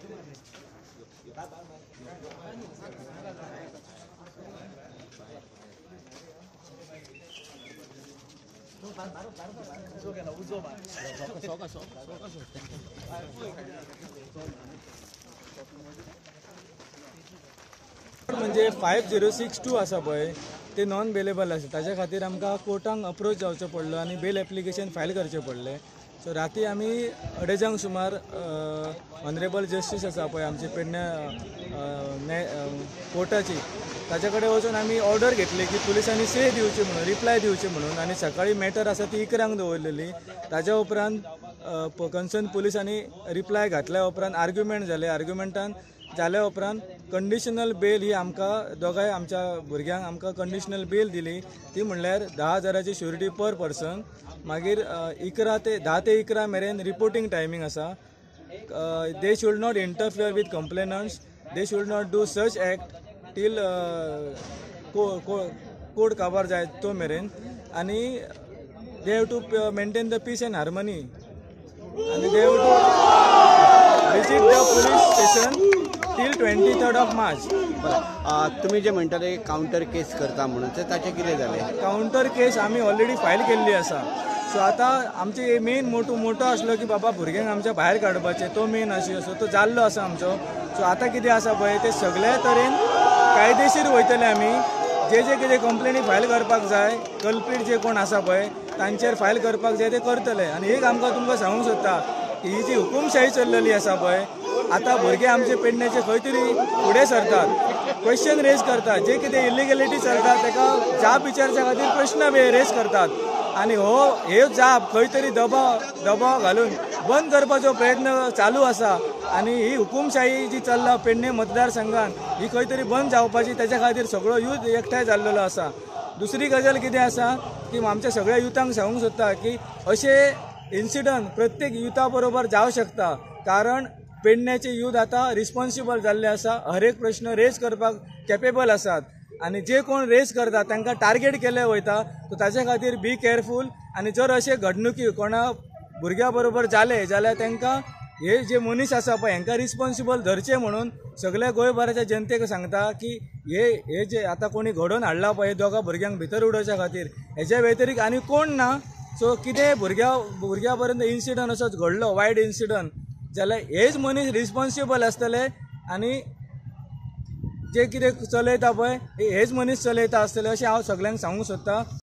म्हणजे 5062 आसा पळय ते नॉन बेलेबल आसा, ताच्या खातीर आमकां कोर्टाक अप्रोच जावचो पडलो आनी बेल एप्लिकेशन फायल करचें पडलें. सो राती आमी 2:30 सुमार ऑनरेबल जस्टीस आसा पळय आमची पेडण्या कोर्टाची, ताचे कडेन वचून आमी ऑर्डर घेतली की पुलिसांनी से दिवची म्हणून, रिप्लाय दिवची म्हणून. आनी सकाळी मॅटर आसा ती 11 दवरलेली. ताच्या उपरांत कन्सर्न पुलिसांनी रिप्लाय घातल्या उपरांत आर्ग्युमेंट जाले. आर्ग्युमेंटान जाल्या उपरांत कंडिशनल बेल ही आमकां दोगांय आमच्या भुरग्यांक आमकां कंडिशनल बेल दिली. ती म्हणल्यार 10,000ची श्युरिटी पर पर्सन. मागीर 10 ते 11 मेरेन रिपोर्टिंग टायमींग आसा. They should not interfere with complainants. They should not do such act till court cover जाय तो मेरेन. आनी they have to maintain the peace and harmony. आनी they have to visit the police station till 23 March. तुम्ही जे म्हणटाले counter case करता म्हणून ताचें कितें जालें? काउंटर केस आमी ऑलरेडी फायल केल्ली आसा. सो आतां आमचे मेन मोटो आसलो की बाबा भुरग्यांक आमच्या भायर काडपाचें, तो मेन आशिल्लो. सो तो जाल्लो आसा आमचो. सो आतां कितें आसा पळय ते सगळ्या तरेन कायदेशीर वयतले आमी. जे कितें कंप्लेनी फायल करपाक जाय, कल्प्रीट जे कोण आसा पळय तांचेर फायल करपाक जाय ते करतले. आनी एक आमकां तुमकां सांगूंक सोदता की ही जी हुकुमशाही चल्लेली आसा पळय, आतां भुरगे आमचे पेडण्याचे खंय तरी फुडें सरतात, क्वेश्चन रेज करतात. जे कितें इलिगॅलिटी चलता ताका जाप विचारच्या खातीर प्रश्न रेज करतात. आनी ह्यो जाप खंय तरी दबाव घालून बंद करपाचो प्रयत्न चालू आसा. आनी ही हुकुमशाही जी चल्ला पेडणे मतदारसंघात ही खंय तरी बंद जावपाची, ताच्या खातीर सगळो यूथ एकठांय जाल्लो आसा. दुसरी गजाल कितें आसा की आमच्या सगळ्या युथांक सांगूंक सोदता की अशे इन्सिडंट प्रत्येक युथा बरोबर जावं शकता. कारण पेडण्याचे यूथ आतां रिस्पॉन्सिबल जाल्ले आसा, हर एक प्रश्न रेज करपाक कॅपेबल आसात. आनी जे कोण रेज करता तांकां टार्गेट केले वयता. सो ताचे खातीर बी केअरफूल. आनी जर अशे घडणुकी कोणा भुरग्या बरोबर जाले जाल्यार तांकां हे जे मनीस आसा पळय हांकां रिस्पॉन्सिबल धरचे म्हणून सगळ्या गोंयभराच्या जनतेक सांगता की हे जे आतां कोणी घडोवन हाडला पळय दोगा भुरग्यांक भितर उडोवच्या खातीर, हेच्या व्यतिरिक्त आनी कोण ना. सो कितें भुरग्या पर्यंत इन्सिडंट असोच घडलो, वायट इन्सिडंट, जाल्यार हेच मनीस रिस्पॉन्सिबल आसतले. आनी जे कितें चलयता पळय हेच मनीस चलयता आसतले अशें हांव सगळ्यांक सांगूंक सोदता.